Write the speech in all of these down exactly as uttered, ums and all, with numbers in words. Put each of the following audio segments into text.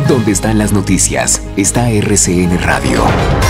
Donde están las noticias, está R C N Radio.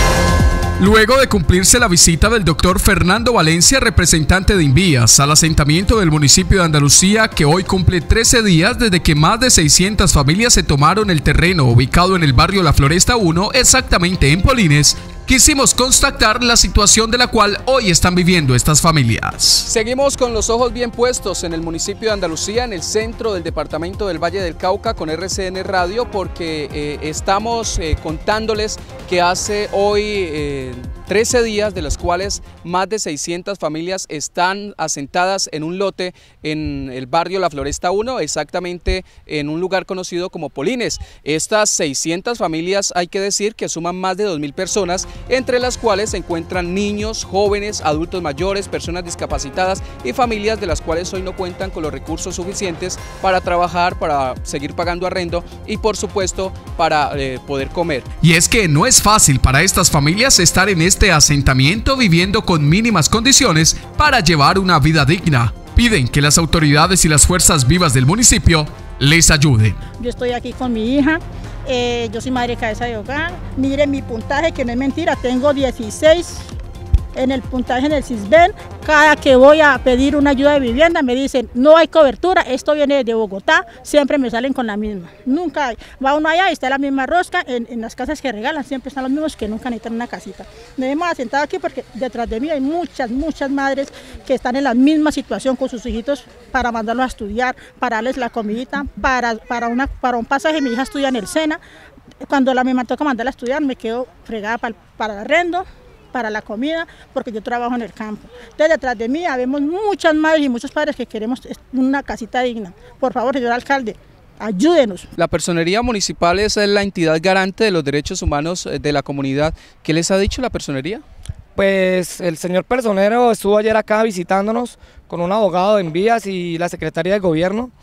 Luego de cumplirse la visita del doctor Fernando Valencia, representante de Invías, al asentamiento del municipio de Andalucía, que hoy cumple trece días desde que más de seiscientas familias se tomaron el terreno ubicado en el barrio La Floresta uno, exactamente en Polines, quisimos constatar la situación de la cual hoy están viviendo estas familias. Seguimos con los ojos bien puestos en el municipio de Andalucía, en el centro del departamento del Valle del Cauca, con R C N Radio, porque eh, estamos eh, contándoles que hace hoy eh, trece días, de los cuales más de seiscientas familias están asentadas en un lote en el barrio La Floresta uno, exactamente en un lugar conocido como Polines. Estas seiscientas familias, hay que decir que suman más de dos mil personas, entre las cuales se encuentran niños, jóvenes, adultos mayores, personas discapacitadas y familias de las cuales hoy no cuentan con los recursos suficientes para trabajar, para seguir pagando arrendo y por supuesto para eh, poder comer. Y es que no es fácil para estas familias estar en este asentamiento viviendo con mínimas condiciones para llevar una vida digna. Piden que las autoridades y las fuerzas vivas del municipio les ayuden. Yo estoy aquí con mi hija, eh, yo soy madre cabeza de hogar. Miren mi puntaje, que no es mentira, tengo dieciséis en el puntaje en el Sisbén. Cada que voy a pedir una ayuda de vivienda me dicen no hay cobertura, esto viene de Bogotá, siempre me salen con la misma, nunca hay. Va uno allá y está la misma rosca, en, en las casas que regalan siempre están los mismos que nunca necesitan una casita. Nos hemos asentado aquí porque detrás de mí hay muchas, muchas madres que están en la misma situación con sus hijitos para mandarlos a estudiar, para darles la comidita, para, para, una, para un pasaje. Mi hija estudia en el SENA, cuando la me toca mandarla a estudiar me quedo fregada para, para el arrendo, para la comida, porque yo trabajo en el campo. Entonces detrás de mí habemos muchas madres y muchos padres que queremos una casita digna. Por favor, señor alcalde, ayúdenos. La Personería Municipal es la entidad garante de los derechos humanos de la comunidad. ¿Qué les ha dicho la Personería? Pues el señor personero estuvo ayer acá visitándonos con un abogado de Envías y la Secretaría de Gobierno,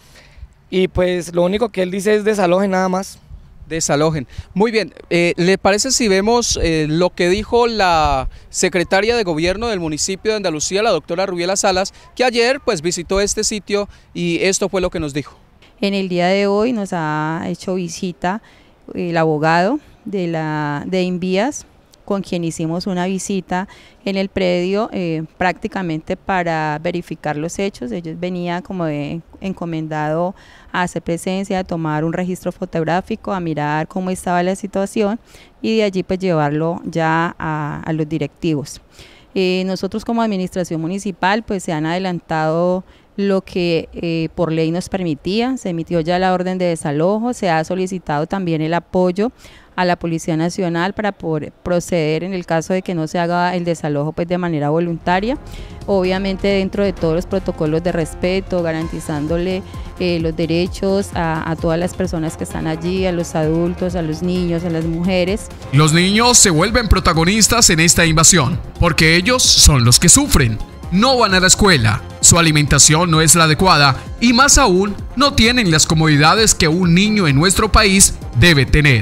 y pues lo único que él dice es desalojen nada más. Desalojen. Muy bien, eh, ¿le parece si vemos eh, lo que dijo la secretaria de Gobierno del municipio de Andalucía, la doctora Rubiela Salas, que ayer pues visitó este sitio y esto fue lo que nos dijo? En el día de hoy nos ha hecho visita el abogado de, la, de Envías, con quien hicimos una visita en el predio eh, prácticamente para verificar los hechos. Ellos venían como de encomendado a hacer presencia, a tomar un registro fotográfico, a mirar cómo estaba la situación y de allí pues llevarlo ya a, a los directivos. Eh, nosotros como administración municipal pues se han adelantado lo que eh, por ley nos permitía, se emitió ya la orden de desalojo, se ha solicitado también el apoyo a la Policía Nacional para poder proceder en el caso de que no se haga el desalojo pues de manera voluntaria, obviamente dentro de todos los protocolos de respeto, garantizándole eh, los derechos a, a todas las personas que están allí, a los adultos, a los niños, a las mujeres. Los niños se vuelven protagonistas en esta invasión, porque ellos son los que sufren. No van a la escuela, su alimentación no es la adecuada y más aún no tienen las comodidades que un niño en nuestro país debe tener.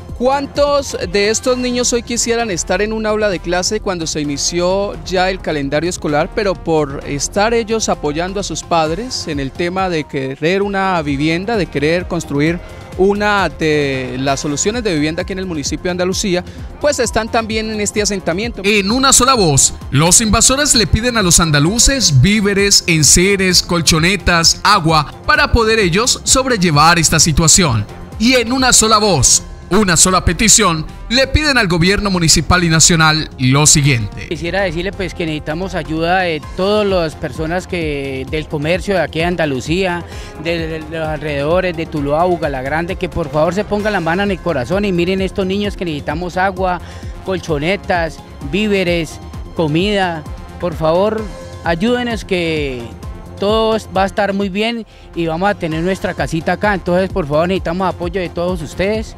¿Cuántos de estos niños hoy quisieran estar en un aula de clase cuando se inició ya el calendario escolar, pero por estar ellos apoyando a sus padres en el tema de querer una vivienda, de querer construir una de las soluciones de vivienda aquí en el municipio de Andalucía, pues están también en este asentamiento? En una sola voz, los invasores le piden a los andaluces víveres, enseres, colchonetas, agua, para poder ellos sobrellevar esta situación. Y en una sola voz, una sola petición, le piden al gobierno municipal y nacional lo siguiente. Quisiera decirle pues que necesitamos ayuda de todas las personas que del comercio de aquí de Andalucía, de, de los alrededores de Tuluá, Bugalagrande, que por favor se pongan la mano en el corazón y miren estos niños que necesitamos agua, colchonetas, víveres, comida. Por favor, ayúdenos que todo va a estar muy bien y vamos a tener nuestra casita acá. Entonces, por favor, necesitamos apoyo de todos ustedes.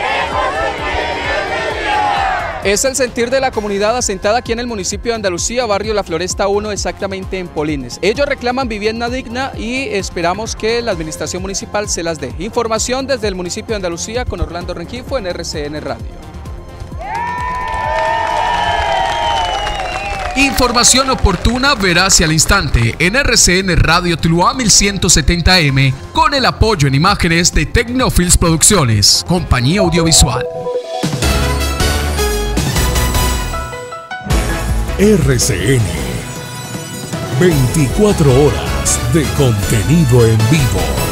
Es el sentir de la comunidad asentada aquí en el municipio de Andalucía, barrio La Floresta uno, exactamente en Polines. Ellos reclaman vivienda digna y esperamos que la administración municipal se las dé. Información desde el municipio de Andalucía con Orlando Rengifo en R C N Radio. Información oportuna, veraz y al instante en R C N Radio Tuluá mil ciento setenta M con el apoyo en imágenes de Tecnofilms Producciones, compañía audiovisual. R C N, veinticuatro horas de contenido en vivo.